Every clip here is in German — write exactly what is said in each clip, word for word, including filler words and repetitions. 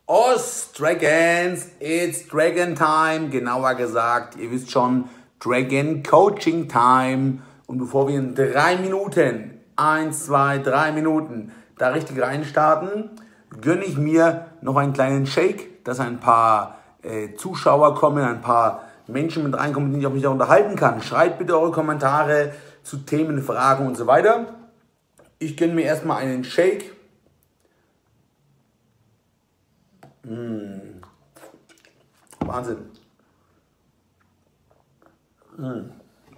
Os Dragons, it's Dragon Time, genauer gesagt, ihr wisst schon, Dragon Coaching Time. Und bevor wir in drei Minuten, eins, zwei, drei Minuten, da richtig reinstarten, gönne ich mir noch einen kleinen Shake, dass ein paar äh, Zuschauer kommen, ein paar Menschen mit reinkommen, mit denen ich auch mich da unterhalten kann. Schreibt bitte eure Kommentare zu Themen, Fragen und so weiter. Ich gönne mir erstmal einen Shake. Mmh. Wahnsinn. Mmh.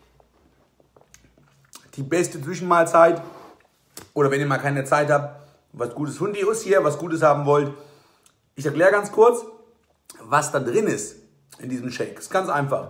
Die beste Zwischenmahlzeit. Oder wenn ihr mal keine Zeit habt, was Gutes Hundi ist hier, was Gutes haben wollt. Ich erkläre ganz kurz, was da drin ist in diesem Shake. Das ist ganz einfach.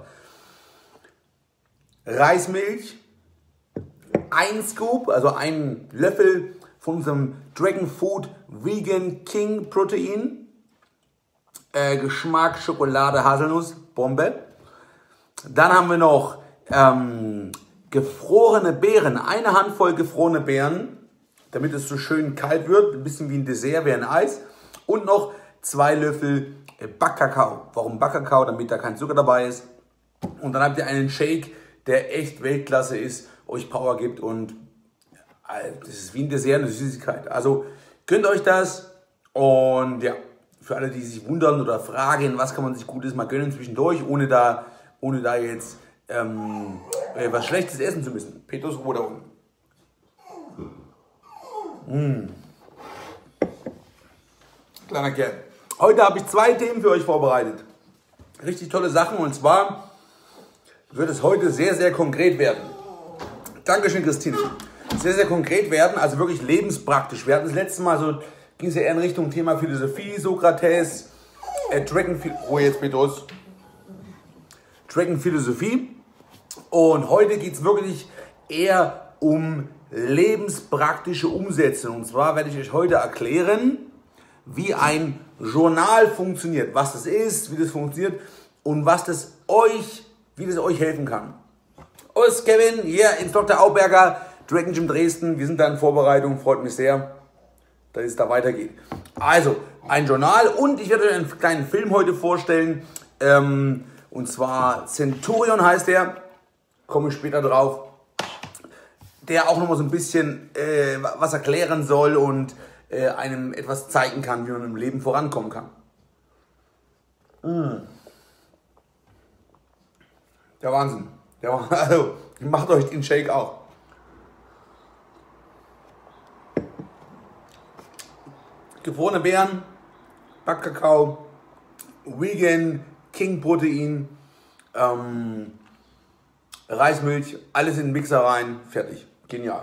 Reismilch, ein Scoop, also ein Löffel von unserem Dragon Food Vegan King Protein. Äh, Geschmack Schokolade, Haselnuss, Bombe. Dann haben wir noch ähm, gefrorene Beeren, eine Handvoll gefrorene Beeren, damit es so schön kalt wird, ein bisschen wie ein Dessert, wie ein Eis. Und noch zwei Löffel Backkakao. Warum Backkakao? Damit da kein Zucker dabei ist. Und dann habt ihr einen Shake, der echt Weltklasse ist, euch Power gibt und äh, das ist wie ein Dessert, eine Süßigkeit. Also gönnt euch das und ja, für alle, die sich wundern oder fragen, was kann man sich Gutes mal gönnen zwischendurch, ohne da, ohne da jetzt ähm, äh, was Schlechtes essen zu müssen. Petrusruhe da unten. Mmh. Kleiner Kerl. Heute habe ich zwei Themen für euch vorbereitet. Richtig tolle Sachen und zwar wird es heute sehr, sehr konkret werden. Dankeschön, Christine. Sehr, sehr konkret werden, also wirklich lebenspraktisch. Wir hatten das letzte Mal so, ging es ja eher in Richtung Thema Philosophie, Sokrates, äh, Dragon, oh jetzt Petrus, Dragon Philosophie. Und heute geht es wirklich eher um lebenspraktische Umsetzung. Und zwar werde ich euch heute erklären, wie ein Journal funktioniert, was das ist, wie das funktioniert und was das euch, wie das euch helfen kann. Os Kevin, hier ins Doktor Auberger Dragon Gym Dresden. Wir sind da in Vorbereitung, freut mich sehr, dass es da weitergeht. Also, ein Journal und ich werde euch einen kleinen Film heute vorstellen. Ähm, und zwar Centurion heißt der, komme ich später drauf. Der auch nochmal so ein bisschen äh, was erklären soll und äh, einem etwas zeigen kann, wie man im Leben vorankommen kann. Mm. Der Wahnsinn. Der, also, macht euch den Shake auch. Gefrorene Beeren, Backkakao, Vegan, King Protein, ähm, Reismilch, alles in den Mixer rein, fertig. Genial.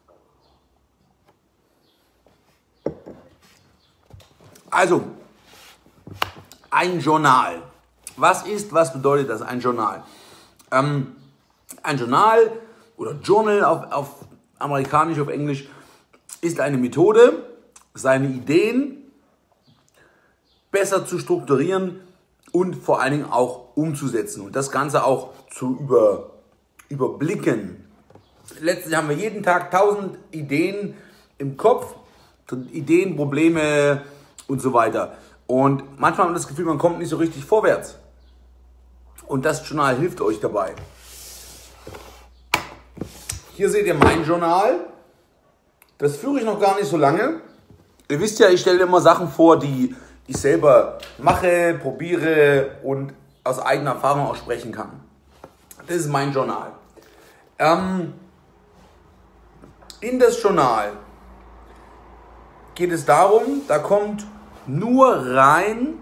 Also, ein Journal. Was ist, was bedeutet das, ein Journal? Ähm, ein Journal oder Journal auf, auf amerikanisch, auf Englisch, ist eine Methode, seine Ideen besser zu strukturieren und vor allen Dingen auch umzusetzen und das Ganze auch zu über, überblicken. Letztlich haben wir jeden Tag tausend Ideen im Kopf, Ideen, Probleme und so weiter. Und manchmal haben wir das Gefühl, man kommt nicht so richtig vorwärts. Und das Journal hilft euch dabei. Hier seht ihr mein Journal. Das führe ich noch gar nicht so lange. Ihr wisst ja, ich stelle immer Sachen vor, die ich selber mache, probiere und aus eigener Erfahrung auch sprechen kann. Das ist mein Journal. Ähm, in das Journal geht es darum, da kommt nur rein,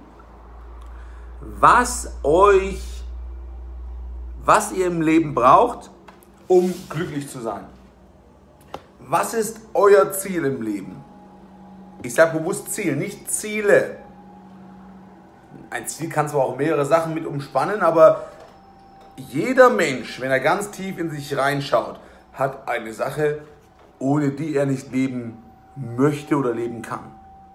was euch, was ihr im Leben braucht, um glücklich zu sein. Was ist euer Ziel im Leben? Ich sage bewusst Ziel, nicht Ziele. Ein Ziel kann zwar auch mehrere Sachen mit umspannen, aber jeder Mensch, wenn er ganz tief in sich reinschaut, hat eine Sache, ohne die er nicht leben möchte oder leben kann.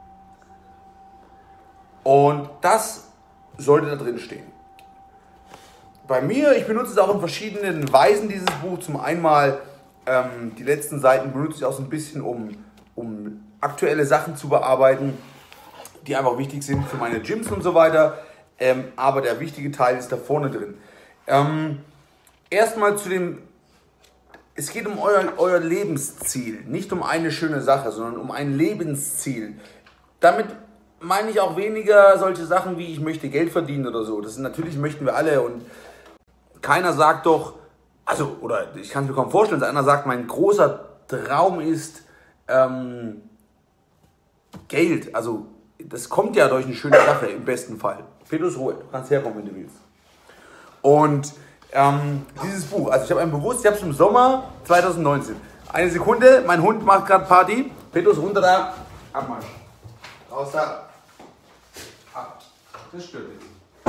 Und das sollte da drin stehen. Bei mir, ich benutze es auch in verschiedenen Weisen, dieses Buch. Zum einen mal, ähm, die letzten Seiten benutze ich auch so ein bisschen, um, um aktuelle Sachen zu bearbeiten. die einfach wichtig sind für meine Gyms und so weiter. Ähm, aber der wichtige Teil ist da vorne drin. Ähm, erstmal zu dem, es geht um euer, euer Lebensziel, nicht um eine schöne Sache, sondern um ein Lebensziel. Damit meine ich auch weniger solche Sachen wie ich möchte Geld verdienen oder so. Das sind, natürlich möchten wir alle und keiner sagt doch, also, oder ich kann es mir kaum vorstellen, dass einer sagt, mein großer Traum ist ähm, Geld. Also, das kommt ja durch eine schöne Sache im besten Fall. Petrus, Ruhe, du kannst herkommen, wenn du willst. Und ähm, dieses Buch, also ich habe ein bewusst, ich habe es im Sommer zwanzig neunzehn. Eine Sekunde, mein Hund macht gerade Party. Petrus, runter da. Abmarsch. Raus da. Ab. Das stört dich.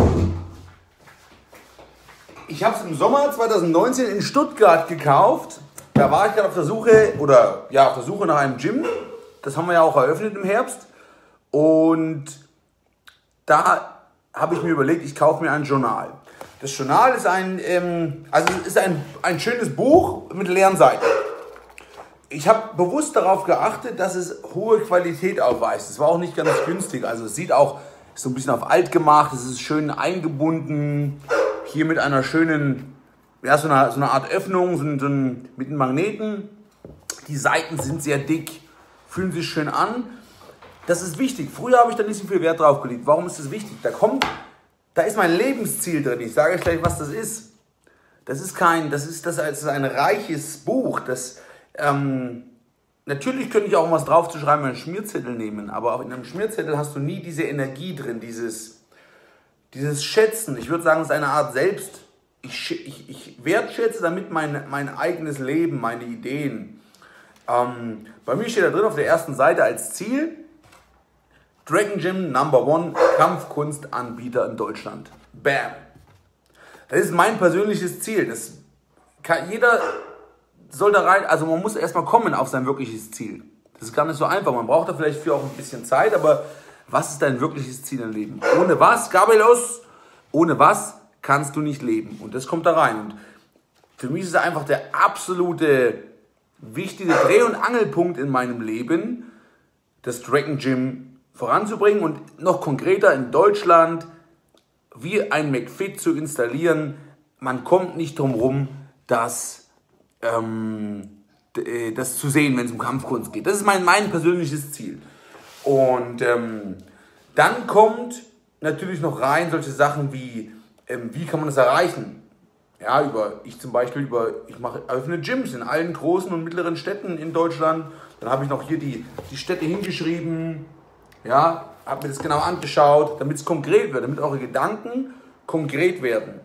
Ich habe es im Sommer zwanzig neunzehn in Stuttgart gekauft. Da war ich gerade auf der Suche, oder ja, auf der Suche nach einem Gym. Das haben wir ja auch eröffnet im Herbst. Und da habe ich mir überlegt, ich kaufe mir ein Journal. Das Journal ist ein, ähm, also ist ein, ein schönes Buch mit leeren Seiten. Ich habe bewusst darauf geachtet, dass es hohe Qualität aufweist. Es war auch nicht ganz günstig. Also es sieht auch so ein bisschen auf alt gemacht. Es ist schön eingebunden. Hier mit einer schönen, ja, so einer, so einer Art Öffnung, so ein, so ein, mit einem Magneten. Die Seiten sind sehr dick, fühlen sich schön an. Das ist wichtig. Früher habe ich da nicht so viel Wert drauf gelegt. Warum ist das wichtig? Da kommt, da ist mein Lebensziel drin. Ich sage euch gleich, was das ist. Das ist kein, das ist, das ist ein reiches Buch. Das, ähm, natürlich könnte ich auch was drauf zu schreiben, einen Schmierzettel nehmen. Aber auch in einem Schmierzettel hast du nie diese Energie drin, dieses, dieses Schätzen. Ich würde sagen, es ist eine Art Selbst. Ich, ich, ich wertschätze damit mein, mein eigenes Leben, meine Ideen. Ähm, bei mir steht da drin auf der ersten Seite als Ziel: Dragon Gym Number One Kampfkunstanbieter in Deutschland. Bam. Das ist mein persönliches Ziel. Das kann, jeder soll da rein, also man muss erstmal kommen auf sein wirkliches Ziel. Das ist gar nicht so einfach. Man braucht da vielleicht für auch ein bisschen Zeit, aber was ist dein wirkliches Ziel im Leben? Ohne was, Gabelos, ohne was kannst du nicht leben. Und das kommt da rein. Und für mich ist es einfach der absolute wichtige Dreh- und Angelpunkt in meinem Leben, das Dragon Gym voranzubringen und noch konkreter in Deutschland wie ein McFit zu installieren. Man kommt nicht drum rum, das, ähm, das zu sehen, wenn es um Kampfkunst geht. Das ist mein, mein persönliches Ziel. Und ähm, dann kommt natürlich noch rein solche Sachen wie, ähm, wie kann man das erreichen? Ja, über, ich zum Beispiel über, ich mache, öffne Gyms in allen großen und mittleren Städten in Deutschland. Dann habe ich noch hier die, die Städte hingeschrieben. Ja, habe mir das genau angeschaut, damit es konkret wird, damit eure Gedanken konkret werden.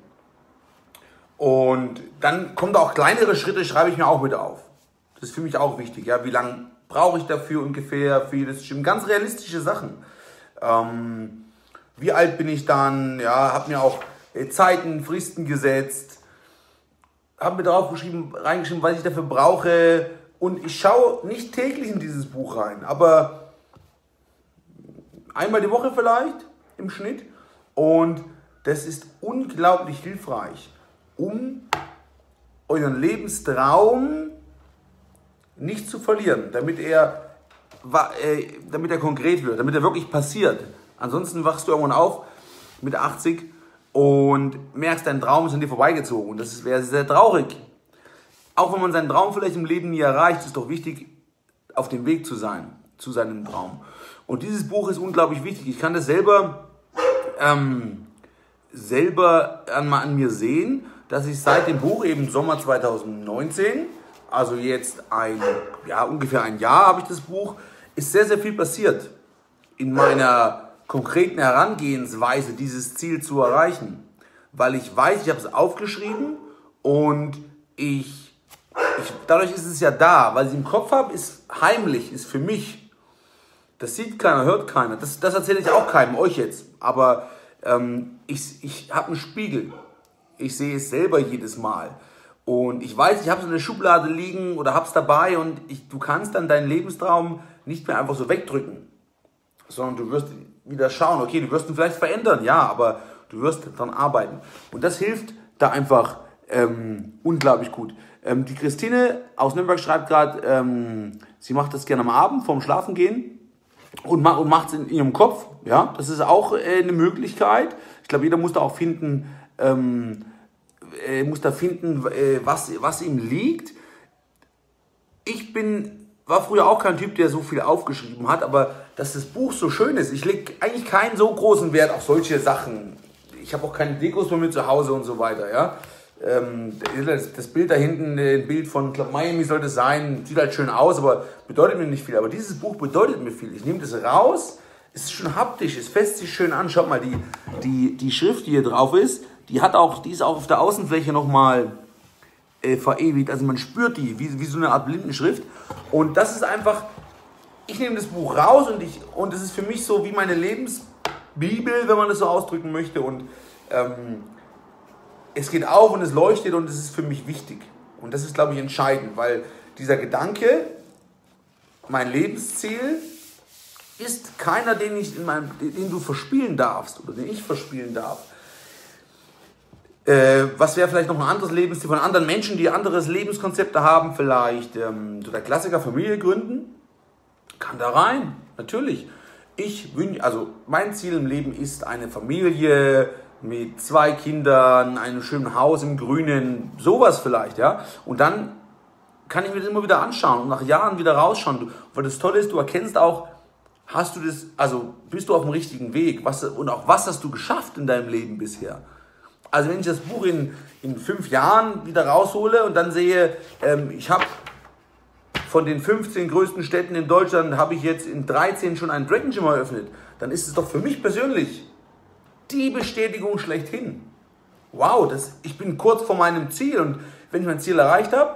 Und dann kommen da auch kleinere Schritte, schreibe ich mir auch mit auf. Das ist für mich auch wichtig. Ja, wie lange brauche ich dafür ungefähr für jedes Gym? Ganz realistische Sachen. Ähm, wie alt bin ich dann? Ja, habe mir auch äh, Zeiten, Fristen gesetzt. Habe mir drauf geschrieben, reingeschrieben, was ich dafür brauche. Und ich schaue nicht täglich in dieses Buch rein, aber einmal die Woche vielleicht im Schnitt. Und das ist unglaublich hilfreich, um euren Lebenstraum nicht zu verlieren, damit er, äh, damit er konkret wird, damit er wirklich passiert. Ansonsten wachst du irgendwann auf mit achtzig und merkst, dein Traum ist an dir vorbeigezogen. Und das wäre sehr traurig. Auch wenn man seinen Traum vielleicht im Leben nie erreicht, ist es doch wichtig, auf dem Weg zu sein, zu seinem Traum. Und dieses Buch ist unglaublich wichtig. Ich kann das selber, ähm, selber an, an mir sehen, dass ich seit dem Buch, eben Sommer zwanzig neunzehn, also jetzt ein, ja, ungefähr ein Jahr habe ich das Buch, ist sehr, sehr viel passiert in meiner konkreten Herangehensweise, dieses Ziel zu erreichen. Weil ich weiß, ich habe es aufgeschrieben und ich, ich, dadurch ist es ja da, weil ich es im Kopf habe, ist heimlich, ist für mich. Das sieht keiner, hört keiner. Das, das erzähle ich auch keinem, euch jetzt. Aber ähm, ich, ich habe einen Spiegel. Ich sehe es selber jedes Mal. Und ich weiß, ich habe es in der Schublade liegen oder habe es dabei und ich, du kannst dann deinen Lebenstraum nicht mehr einfach so wegdrücken. Sondern du wirst wieder schauen, okay, du wirst ihn vielleicht verändern, ja, aber du wirst daran arbeiten. Und das hilft da einfach ähm, unglaublich gut. Ähm, die Christine aus Nürnberg schreibt gerade, ähm, sie macht das gerne am Abend vorm Schlafengehen. und, ma und macht es in ihrem Kopf. Ja, das ist auch äh, eine Möglichkeit. Ich glaube, jeder muss da auch finden, ähm, äh, muss da finden, äh, was, was ihm liegt. Ich bin, war früher auch kein Typ, der so viel aufgeschrieben hat, aber dass das Buch so schön ist. Ich lege eigentlich keinen so großen Wert auf solche Sachen. Ich habe auch keine Dekos bei mir zu Hause und so weiter. Ja? Ähm, das Bild da hinten, ein Bild von Club Miami sollte es sein, sieht halt schön aus, aber bedeutet mir nicht viel. Aber dieses Buch bedeutet mir viel. Ich nehme das raus, es ist schon haptisch, es fässt sich schön an. Schaut mal, die, die, die Schrift, die hier drauf ist, die, hat auch, die ist auch auf der Außenfläche nochmal äh, verewigt. Also man spürt die, wie, wie so eine Art Blindenschrift. Und das ist einfach, ich nehme das Buch raus und ich und es ist für mich so wie meine Lebensbibel, wenn man das so ausdrücken möchte. Und ähm, es geht auf und es leuchtet und es ist für mich wichtig. Und das ist, glaube ich, entscheidend, weil dieser Gedanke, mein Lebensziel, ist keiner, den, ich in meinem, den du verspielen darfst oder den ich verspielen darf. Äh, was wäre vielleicht noch ein anderes Lebensziel von anderen Menschen, die anderes Lebenskonzepte haben? Vielleicht ähm, so der Klassiker Familie gründen. Kann da rein, natürlich. Ich wünsche, also mein Ziel im Leben ist eine Familie mit zwei Kindern, einem schönen Haus im Grünen, sowas vielleicht, ja. Und dann kann ich mir das immer wieder anschauen und nach Jahren wieder rausschauen. Weil das Tolle ist, du erkennst auch, hast du das, also bist du auf dem richtigen Weg? Was, und auch was hast du geschafft in deinem Leben bisher? Also wenn ich das Buch in, in fünf Jahren wieder raushole und dann sehe, ähm, ich habe von den fünfzehn größten Städten in Deutschland, habe ich jetzt in dreizehn schon einen Dragon Gym eröffnet, dann ist es doch für mich persönlich die Bestätigung schlechthin. Wow, das, ich bin kurz vor meinem Ziel und wenn ich mein Ziel erreicht habe,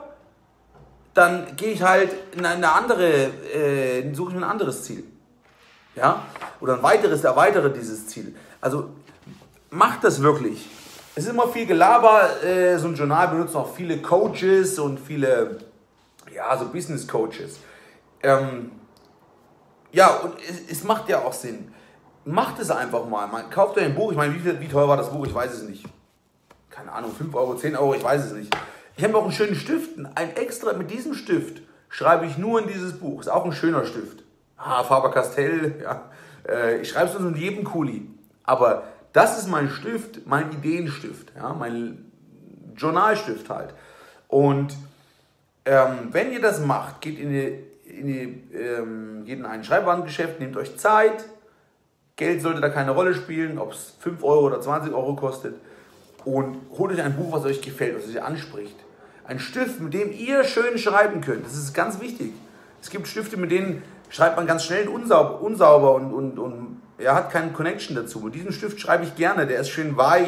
dann gehe ich halt in eine andere, äh, suche ich mir ein anderes Ziel. Ja? Oder ein weiteres, erweitere dieses Ziel. Also macht das wirklich. Es ist immer viel Gelaber, äh, so ein Journal benutzen auch viele Coaches und viele, ja, so Business Coaches. Ähm, ja, und es, es macht ja auch Sinn. Macht es einfach mal. Man kauft euch ein Buch, ich meine, wie, viel, wie teuer war das Buch? Ich weiß es nicht. Keine Ahnung, fünf Euro, zehn Euro, ich weiß es nicht. Ich habe auch einen schönen Stift, ein extra, mit diesem Stift schreibe ich nur in dieses Buch. Ist auch ein schöner Stift. Ah, Faber-Castell, ja. Äh, ich schreibe es nur in jedem Kuli. Aber das ist mein Stift, mein Ideenstift, ja, mein Journalstift halt. Und ähm, wenn ihr das macht, geht in, die, in, die, ähm, geht in ein Schreibwarengeschäft, nehmt euch Zeit. Geld sollte da keine Rolle spielen, ob es fünf Euro oder zwanzig Euro kostet. Und holt euch ein Buch, was euch gefällt, was euch anspricht. Ein Stift, mit dem ihr schön schreiben könnt. Das ist ganz wichtig. Es gibt Stifte, mit denen schreibt man ganz schnell unsauber, unsauber und, und, und er hat keinen Connection dazu. Mit diesem Stift schreibe ich gerne, der ist schön weich.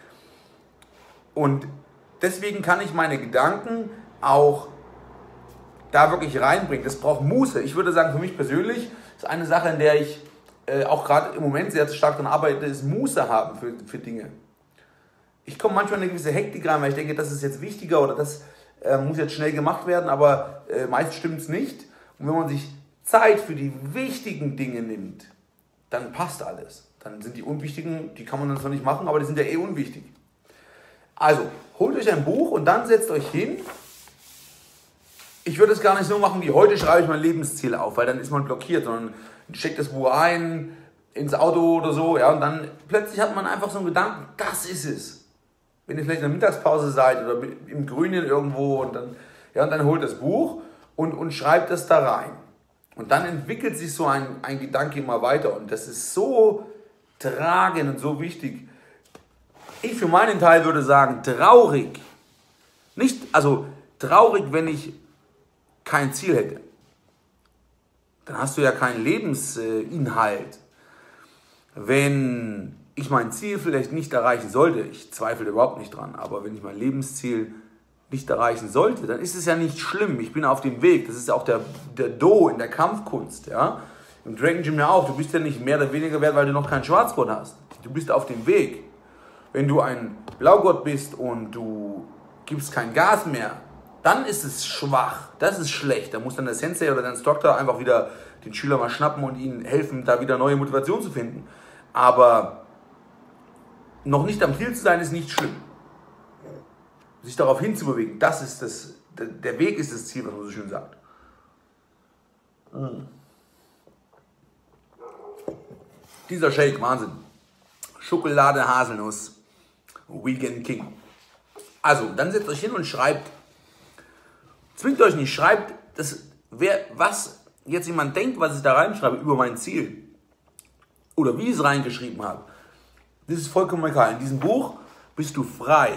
Und deswegen kann ich meine Gedanken auch da wirklich reinbringen. Das braucht Muße. Ich würde sagen, für mich persönlich ist eine Sache, in der ich äh, auch gerade im Moment sehr stark daran arbeite, ist Muße haben für, für Dinge. Ich komme manchmal in eine gewisse Hektik rein, weil ich denke, das ist jetzt wichtiger oder das äh, muss jetzt schnell gemacht werden, aber äh, meist stimmt es nicht. Und wenn man sich Zeit für die wichtigen Dinge nimmt, dann passt alles. Dann sind die unwichtigen, die kann man dann zwar nicht machen, aber die sind ja eh unwichtig. Also, holt euch ein Buch und dann setzt euch hin. Ich würde es gar nicht so machen wie heute, schreibe ich mein Lebensziel auf, weil dann ist man blockiert, sondern steckt das Buch ein, ins Auto oder so, ja, und dann plötzlich hat man einfach so einen Gedanken, das ist es. Wenn ihr vielleicht in der Mittagspause seid oder im Grünen irgendwo und dann, ja, und dann holt das Buch und, und schreibt es da rein. Und dann entwickelt sich so ein, ein Gedanke immer weiter und das ist so tragend und so wichtig. Ich für meinen Teil würde sagen, traurig. Nicht, also traurig, wenn ich kein Ziel hätte. Dann hast du ja keinen Lebensinhalt. Wenn ich mein Ziel vielleicht nicht erreichen sollte, ich zweifle überhaupt nicht dran, aber wenn ich mein Lebensziel nicht erreichen sollte, dann ist es ja nicht schlimm. Ich bin auf dem Weg. Das ist ja auch der, der Do in der Kampfkunst. Ja? Im Dragon Gym ja auch. Du bist ja nicht mehr oder weniger wert, weil du noch keinen Schwarzgurt hast. Du bist auf dem Weg. Wenn du ein Blaugurt bist und du gibst kein Gas mehr, dann ist es schwach. Das ist schlecht. Da muss dann der Sensei oder der Instructor einfach wieder den Schüler mal schnappen und ihnen helfen, da wieder neue Motivation zu finden. Aber noch nicht am Ziel zu sein, ist nicht schlimm. Sich darauf hinzubewegen, das ist das, der Weg ist das Ziel, was man so schön sagt. Dieser Shake, Wahnsinn. Schokolade, Haselnuss, Weekend King. Also, dann setzt euch hin und schreibt. Zwingt euch nicht, schreibt, das, wer, was jetzt jemand denkt, was ich da reinschreibe über mein Ziel. Oder wie ich es reingeschrieben habe. Das ist vollkommen egal. In diesem Buch bist du frei.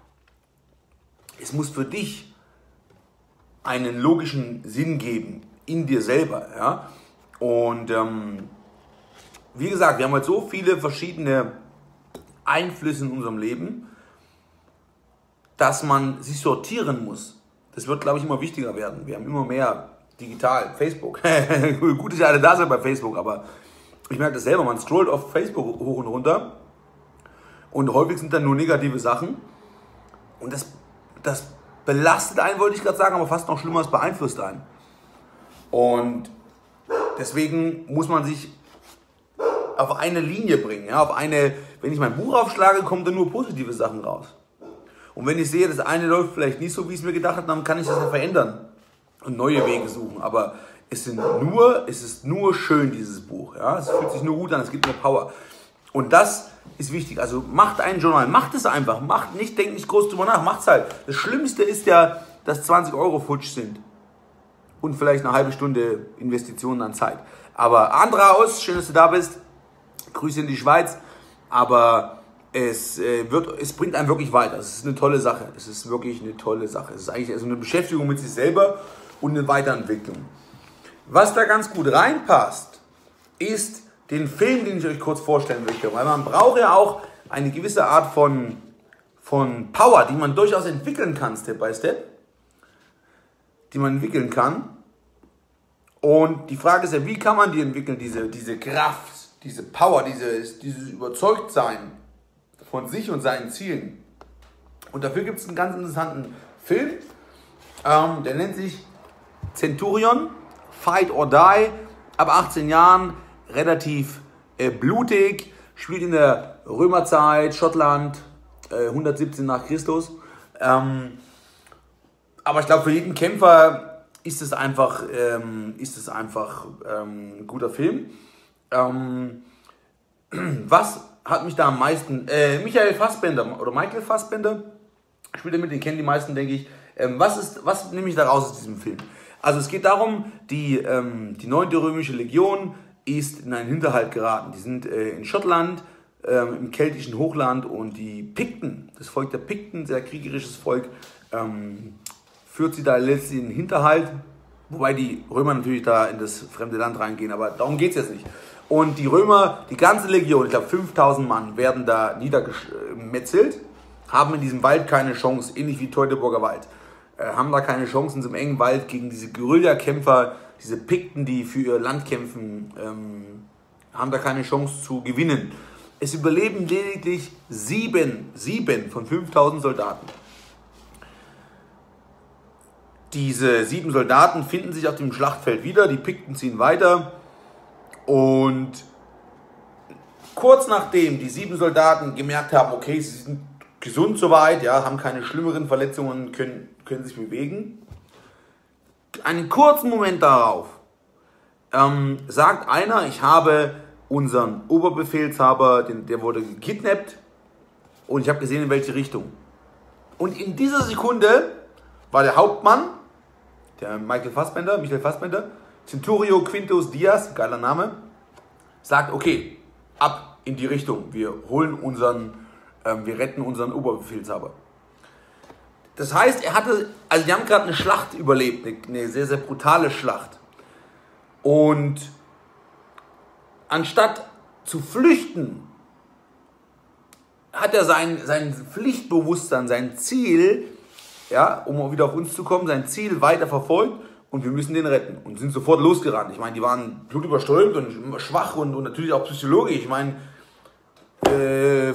Es muss für dich einen logischen Sinn geben. In dir selber. Ja? Und ähm, wie gesagt, wir haben halt so viele verschiedene Einflüsse in unserem Leben, dass man sich sortieren muss. Das wird, glaube ich, immer wichtiger werden. Wir haben immer mehr digital, Facebook. Gut, dass ihr alle da seid bei Facebook, aber ich merke das selber, man scrollt auf Facebook hoch und runter und häufig sind dann nur negative Sachen und das, das belastet einen, wollte ich gerade sagen, aber fast noch schlimmer, es beeinflusst einen. Und deswegen muss man sich auf eine Linie bringen, ja, auf eine, wenn ich mein Buch aufschlage, kommen dann nur positive Sachen raus. Und wenn ich sehe, das eine läuft vielleicht nicht so, wie ich es mir gedacht habe, dann kann ich das ja verändern und neue Wege suchen. Aber es, sind nur, es ist nur schön, dieses Buch. Ja? Es fühlt sich nur gut an, es gibt mir Power. Und das ist wichtig. Also macht ein Journal, macht es einfach. Macht nicht, denkt nicht groß drüber nach, macht es halt. Das Schlimmste ist ja, dass zwanzig Euro futsch sind. Und vielleicht eine halbe Stunde Investitionen an Zeit. Aber Andra aus, schön, dass du da bist. Grüße in die Schweiz. Aber es, äh, wird, es bringt einen wirklich weiter. Es ist eine tolle Sache. Es ist wirklich eine tolle Sache. Es ist eigentlich also eine Beschäftigung mit sich selber und eine Weiterentwicklung. Was da ganz gut reinpasst, ist den Film, den ich euch kurz vorstellen möchte. Weil man braucht ja auch eine gewisse Art von, von Power, die man durchaus entwickeln kann, Step by Step. Die man entwickeln kann. Und die Frage ist ja, wie kann man die entwickeln, diese, diese Kraft, diese Power, dieses, dieses Überzeugtsein von sich und seinen Zielen. Und dafür gibt es einen ganz interessanten Film, ähm, der nennt sich Centurion, Fight or Die, ab achtzehn Jahren, relativ äh, blutig, spielt in der Römerzeit, Schottland, äh, hundertsiebzehn nach Christus. Ähm, aber ich glaube, für jeden Kämpfer ist es einfach, ähm, ist es einfach ähm, ein guter Film. Ähm, was hat mich da am meisten, äh, Michael Fassbender oder Michael Fassbender, spielt damit, den kennen die meisten, denke ich. Ähm, was ist, was nehme ich da raus aus diesem Film? Also es geht darum, die, ähm, die neunte römische Legion ist in einen Hinterhalt geraten. Die sind äh, in Schottland, ähm, im keltischen Hochland, und die Pikten, das Volk der Pikten, sehr kriegerisches Volk, ähm, führt sie da letztlich in den Hinterhalt, wobei die Römer natürlich da in das fremde Land reingehen, aber darum geht es jetzt nicht. Und die Römer, die ganze Legion, ich glaube fünftausend Mann, werden da niedergemetzelt, haben in diesem Wald keine Chance, ähnlich wie Teutoburger Wald. Äh, haben da keine Chance in so einem engen Wald gegen diese Guerillakämpfer, diese Pikten, die für ihr Land kämpfen, ähm, haben da keine Chance zu gewinnen. Es überleben lediglich sieben, sieben von fünftausend Soldaten. Diese sieben Soldaten finden sich auf dem Schlachtfeld wieder, die Pikten ziehen weiter, und kurz nachdem die sieben Soldaten gemerkt haben, okay, sie sind gesund soweit, ja, haben keine schlimmeren Verletzungen, können, können sich bewegen, einen kurzen Moment darauf ähm, sagt einer, ich habe unseren Oberbefehlshaber, den, der wurde gekidnappt, und ich habe gesehen, in welche Richtung. Und in dieser Sekunde war der Hauptmann, der Michael Fassbender, Michael Fassbender, Centurio Quintus Diaz, geiler Name, sagt, okay, ab in die Richtung, wir holen unseren, ähm, wir retten unseren Oberbefehlshaber. Das heißt, er hatte, also die haben gerade eine Schlacht überlebt, eine, eine sehr, sehr brutale Schlacht. Und anstatt zu flüchten, hat er sein, sein Pflichtbewusstsein, sein Ziel, ja, um wieder auf uns zu kommen, sein Ziel weiter verfolgt, und wir müssen den retten. Und sind sofort losgerannt. Ich meine, die waren blutüberströmt und schwach und, und natürlich auch psychologisch. Ich meine, äh,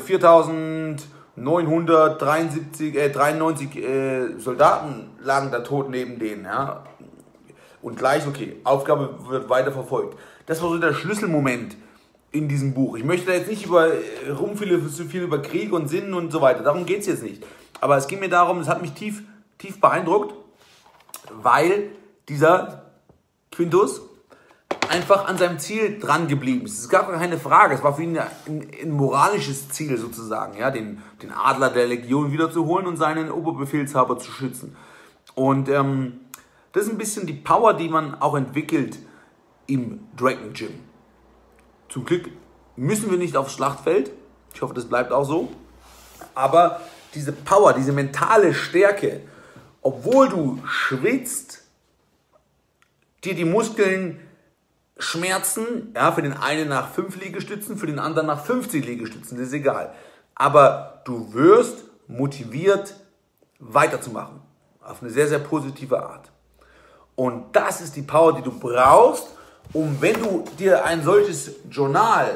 viertausendneunhundertdreiundsiebzig, äh, dreiundneunzig äh, Soldaten lagen da tot neben denen. Ja. Und gleich, okay, Aufgabe wird weiter verfolgt. Das war so der Schlüsselmoment in diesem Buch. Ich möchte da jetzt nicht über rumphilosophieren, viel über Krieg und Sinn und so weiter. Darum geht es jetzt nicht. Aber es ging mir darum, es hat mich tief, tief beeindruckt, weil dieser Quintus einfach an seinem Ziel dran geblieben ist. Es gab gar keine Frage. Es war für ihn ein, ein moralisches Ziel sozusagen, ja, den, den Adler der Legion wiederzuholen und seinen Oberbefehlshaber zu schützen. Und ähm, das ist ein bisschen die Power, die man auch entwickelt im Dragon Gym. Zum Glück müssen wir nicht aufs Schlachtfeld. Ich hoffe, das bleibt auch so. Aber diese Power, diese mentale Stärke, obwohl du schwitzt, dir die Muskeln schmerzen, ja, für den einen nach fünf Liegestützen, für den anderen nach fünfzig Liegestützen, das ist egal. Aber du wirst motiviert, weiterzumachen. Auf eine sehr, sehr positive Art. Und das ist die Power, die du brauchst, um, wenn du dir ein solches Journal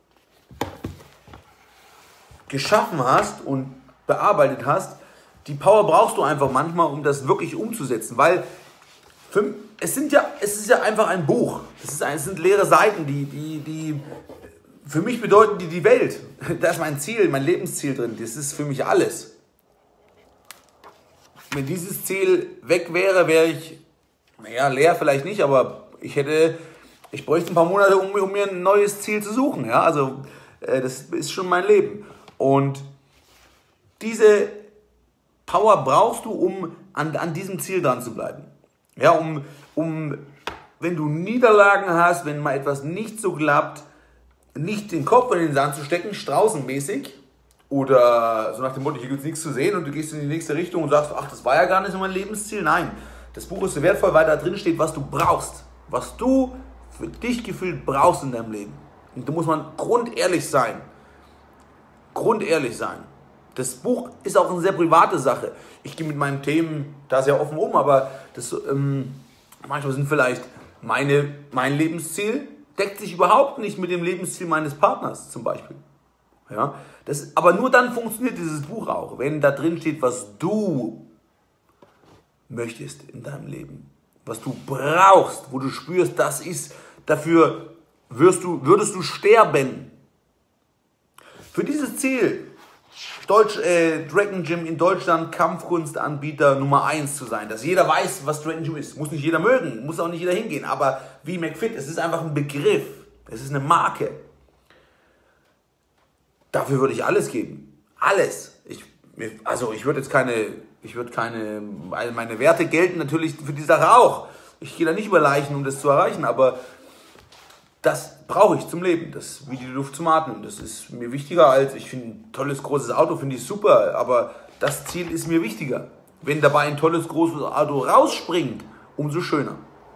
geschaffen hast und bearbeitet hast, die Power brauchst du einfach manchmal, um das wirklich umzusetzen, weil für, es, sind ja, es ist ja einfach ein Buch, es, ist ein, es sind leere Seiten, die, die, die für mich bedeuten die die Welt. Da ist mein Ziel, mein Lebensziel drin, das ist für mich alles. Wenn dieses Ziel weg wäre, wäre ich, naja, leer vielleicht nicht, aber ich hätte, ich bräuchte ein paar Monate, um, um mir ein neues Ziel zu suchen, ja, also äh, das ist schon mein Leben. Und diese Power brauchst du, um an, an diesem Ziel dran zu bleiben. Ja, um, um, wenn du Niederlagen hast, wenn mal etwas nicht so klappt, nicht den Kopf in den Sand zu stecken, straußenmäßig, oder so nach dem Motto, hier gibt es nichts zu sehen und du gehst in die nächste Richtung und sagst, ach, das war ja gar nicht so mein Lebensziel. Nein, das Buch ist so wertvoll, weil da drin steht, was du brauchst, was du für dich gefühlt brauchst in deinem Leben. Und da muss man grundehrlich sein. Grundehrlich sein. Das Buch ist auch eine sehr private Sache. Ich gehe mit meinen Themen da sehr offen um, aber das, ähm, manchmal sind vielleicht meine, mein Lebensziel deckt sich überhaupt nicht mit dem Lebensziel meines Partners zum Beispiel. Ja, das, aber nur dann funktioniert dieses Buch auch, wenn da drin steht, was du möchtest in deinem Leben, was du brauchst, wo du spürst, das ist, dafür wirst du, würdest du sterben. Für dieses Ziel, Deutsch, äh, Dragon Gym in Deutschland Kampfkunstanbieter Nummer eins zu sein, dass jeder weiß, was Dragon Gym ist. Muss nicht jeder mögen, muss auch nicht jeder hingehen, aber wie McFit, es ist einfach ein Begriff, es ist eine Marke. Dafür würde ich alles geben. Alles. Ich, also ich würde jetzt keine, ich würde keine, meine Werte gelten natürlich für die Sache auch. Ich gehe da nicht über Leichen, um das zu erreichen, aber das brauche ich zum Leben. Das ist wie die Luft zum Atmen. Das ist mir wichtiger als, ich finde ein tolles, großes Auto, finde ich super, aber das Ziel ist mir wichtiger. Wenn dabei ein tolles, großes Auto rausspringt, umso schöner.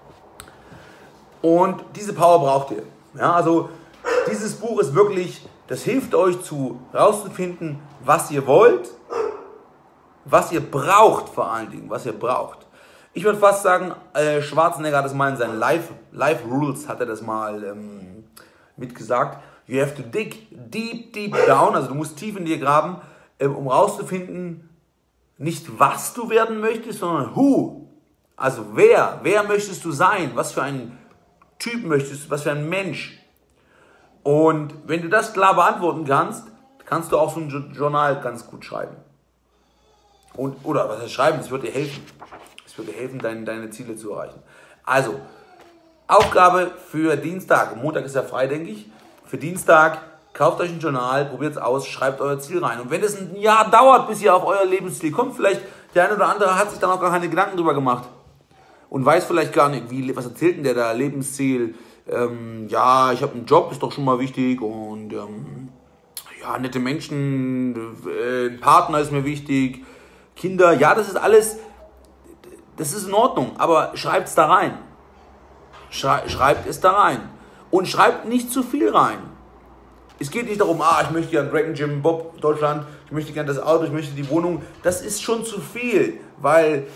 Und diese Power braucht ihr. Ja, also dieses Buch ist wirklich, das hilft euch zu rauszufinden, was ihr wollt, was ihr braucht vor allen Dingen, was ihr braucht. Ich würde fast sagen, äh, Schwarzenegger hat das mal in seinen Life, Life Rules, hat er das mal ähm, mitgesagt. You have to dig deep, deep down, also du musst tief in dir graben, äh, um rauszufinden, nicht was du werden möchtest, sondern who. Also wer, wer möchtest du sein, was für ein Typ möchtest du, was für ein Mensch. Und wenn du das klar beantworten kannst, kannst du auch so ein Journal ganz gut schreiben. Und, oder was heißt schreiben, das wird dir helfen. Es wird dir helfen, deine, deine Ziele zu erreichen. Also, Aufgabe für Dienstag. Montag ist ja frei, denke ich. Für Dienstag, kauft euch ein Journal, probiert es aus, schreibt euer Ziel rein. Und wenn es ein Jahr dauert, bis ihr auf euer Lebensziel kommt, vielleicht der eine oder andere hat sich dann auch gar keine Gedanken drüber gemacht. Und weiß vielleicht gar nicht, wie, was erzählt denn der da, Lebensziel? Ähm, ja, ich habe einen Job, ist doch schon mal wichtig. Und ähm, ja, nette Menschen, äh, ein Partner ist mir wichtig. Kinder, ja, das ist alles, das ist in Ordnung. Aber schreibt es da rein. Schrei, schreibt es da rein. Und schreibt nicht zu viel rein. Es geht nicht darum, ah, ich möchte gerne Dragon Gym Bob Deutschland, ich möchte gerne das Auto, ich möchte die Wohnung. Das ist schon zu viel, weil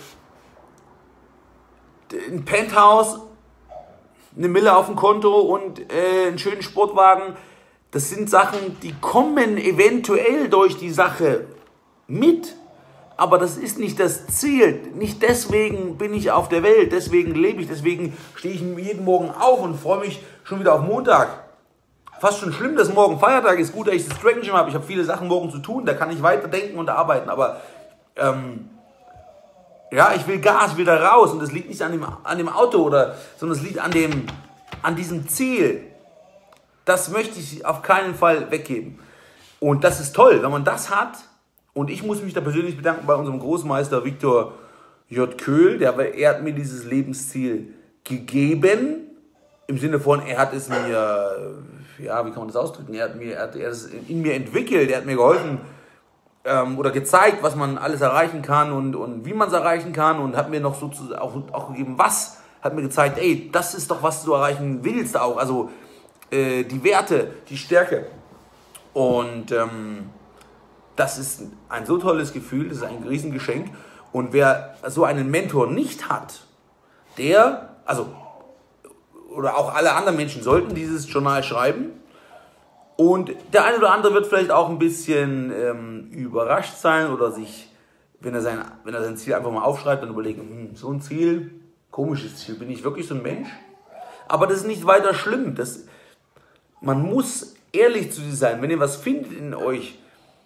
ein Penthouse, eine Mille auf dem Konto und äh, einen schönen Sportwagen, das sind Sachen, die kommen eventuell durch die Sache mit. Aber das ist nicht das Ziel. Nicht deswegen bin ich auf der Welt, deswegen lebe ich, deswegen stehe ich jeden Morgen auf und freue mich schon wieder auf Montag. Fast schon schlimm, dass morgen Feiertag ist. Gut, dass ich das Dragon Gym habe. Ich habe viele Sachen morgen zu tun, da kann ich weiterdenken und arbeiten. Aber ähm, ja, ich will Gas, ich will da raus. Und das liegt nicht an dem, an dem Auto, oder, sondern es liegt an dem, an diesem Ziel, das möchte ich auf keinen Fall weggeben. Und das ist toll, wenn man das hat. Und ich muss mich da persönlich bedanken bei unserem Großmeister Viktor J. Köhl, der, er hat mir dieses Lebensziel gegeben, im Sinne von, er hat es mir, ja, wie kann man das ausdrücken, er hat, mir, er hat es in mir entwickelt, er hat mir geholfen ähm, oder gezeigt, was man alles erreichen kann und, und wie man es erreichen kann und hat mir noch sozusagen auch, auch gegeben, was, hat mir gezeigt, ey, das ist doch, was du erreichen willst auch, also äh, die Werte, die Stärke. Und ähm, das ist ein so tolles Gefühl, das ist ein Riesengeschenk. Und wer so einen Mentor nicht hat, der, also, oder auch alle anderen Menschen sollten dieses Journal schreiben. Und der eine oder andere wird vielleicht auch ein bisschen ähm, überrascht sein oder sich, wenn er, sein, wenn er sein Ziel einfach mal aufschreibt, dann überlegen, hm, so ein Ziel, komisches Ziel, bin ich wirklich so ein Mensch? Aber das ist nicht weiter schlimm. Das, man muss ehrlich zu sich sein. Wenn ihr was findet in euch,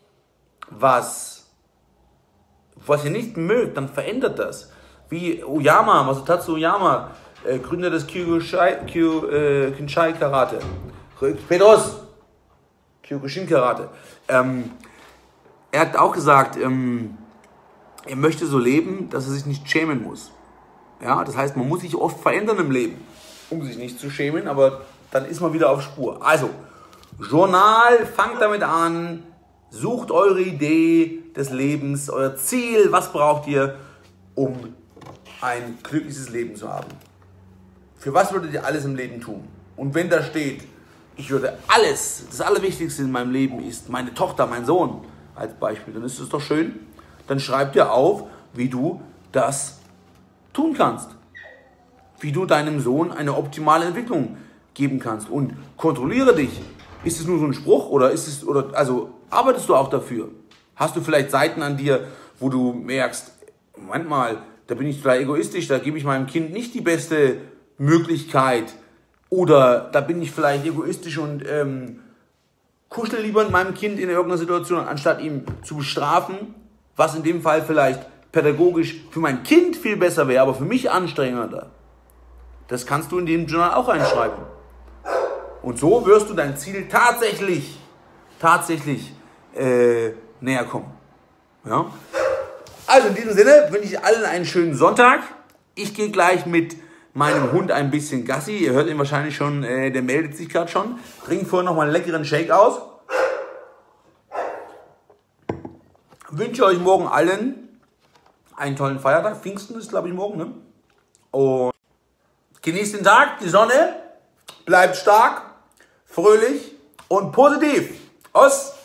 was, was ihr nicht mögt, dann verändert das. Wie Oyama, Masatatsu Oyama, äh, Gründer des Kyokushin äh, Karate. Pedos, Kyokushin Karate. Ähm, er hat auch gesagt, ähm, er möchte so leben, dass er sich nicht schämen muss. Ja, das heißt, man muss sich oft verändern im Leben, um sich nicht zu schämen, aber dann ist man wieder auf Spur. Also, Journal, fangt damit an, sucht eure Idee des Lebens, euer Ziel, was braucht ihr, um ein glückliches Leben zu haben. Für was würdet ihr alles im Leben tun? Und wenn da steht, ich würde alles, das Allerwichtigste in meinem Leben ist meine Tochter, mein Sohn, als Beispiel, dann ist es doch schön, dann schreibt ihr auf, wie du das tun kannst. Wie du deinem Sohn eine optimale Entwicklung geben kannst. Und kontrolliere dich. Ist es nur so ein Spruch oder ist es, oder, also arbeitest du auch dafür? Hast du vielleicht Seiten an dir, wo du merkst, Moment mal, da bin ich total egoistisch, da gebe ich meinem Kind nicht die beste Möglichkeit oder da bin ich vielleicht egoistisch und ähm, kuschel lieber mit meinem Kind in irgendeiner Situation, anstatt ihm zu bestrafen, was in dem Fall vielleicht pädagogisch für mein Kind viel besser wäre, aber für mich anstrengender. Das kannst du in dem Journal auch reinschreiben. Und so wirst du dein Ziel tatsächlich, tatsächlich äh, näher kommen. Ja? Also in diesem Sinne wünsche ich allen einen schönen Sonntag. Ich gehe gleich mit meinem Hund ein bisschen Gassi. Ihr hört ihn wahrscheinlich schon, äh, der meldet sich gerade schon. Trinke vorher nochmal einen leckeren Shake aus. Wünsche euch morgen allen einen tollen Feiertag. Pfingsten ist, glaube ich, morgen. Ne? Und genießt den Tag, die Sonne. Bleibt stark, fröhlich und positiv. Aus!